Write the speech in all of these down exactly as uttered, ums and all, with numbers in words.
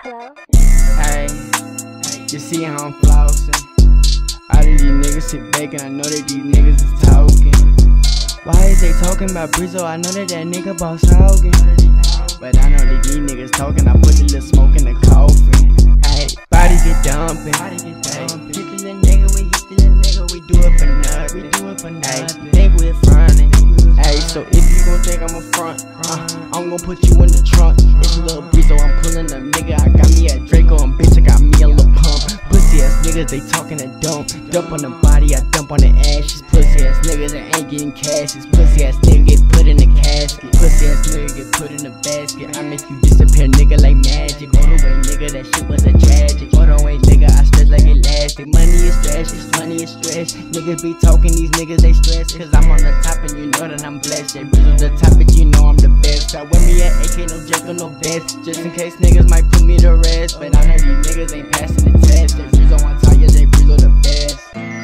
flow. Hey, you see how I'm flossing? All of these niggas sit back and I know that these niggas is talking. Why is they talking about Brizzo? I know that that nigga boss talking. But I know that these niggas talking, I put the little smoke in the coffin. Hey, body get dumping. Hey, hit the little nigga, we hit the little nigga, we do it for nothing. We do it for nothing. Hey, think we're frontin'. Hey, so if you gon' think I'm a front, uh, I'm gon' put you in the trunk. It's a little Brizzo, I'm pulling a nigga. I got me a Draco and bitch, I got me a little pump. Pussy ass niggas, they talking a dump. Dump on the body, I dump on the ashes. Pussy ass niggas that ain't getting cashes. Pussy ass nigga get put in the casket. Pussy ass nigga get put in the basket. I make you disappear, nigga, like magic. Motorway, nigga, that shit was a tragic. Motorway, nigga, I stress like elastic. Money is trash, it's money is stress. Niggas be talking, these niggas they stress. Cause I'm on the top and you know that I'm blessed. They Brizzo the top, but you know I'm the best. I wear me at A K, no Draco, no best. Just in case niggas might put me to rest. But I know these niggas ain't passing the test. They Brizzo on top, yeah, they Brizzo the best.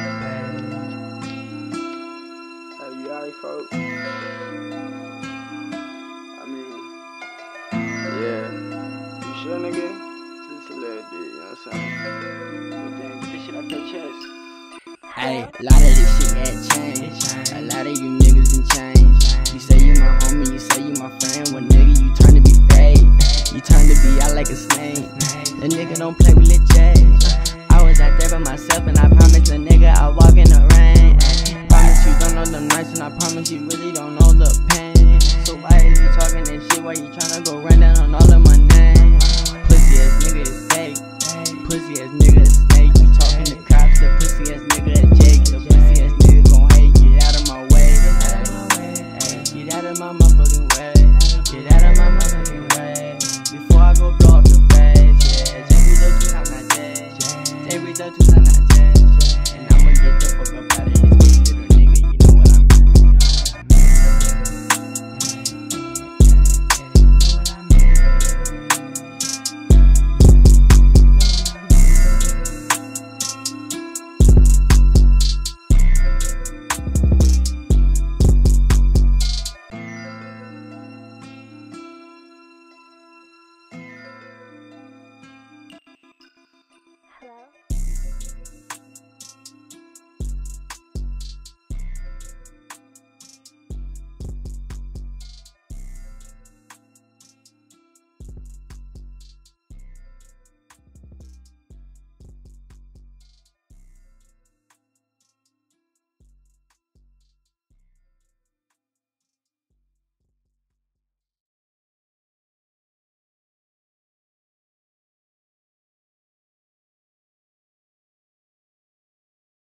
Hey, you alright, folks? I mean, yeah. You sure, nigga? Just a little bit, you know what I'm saying? But then get this shit out your chest. Hey, a lot of this shit got changed. A lot of you niggas done changed. You say you my homie, you say you my friend. Well, nigga, you turn to be fake. You turn to be out like a snake. The nigga don't play with Lil J. I was out there by myself and I promise the nigga I walk in the rain. Promise you don't know the nights and I promise you really don't know the pain. So why is you talking this shit while you tryna go run down on all of my names?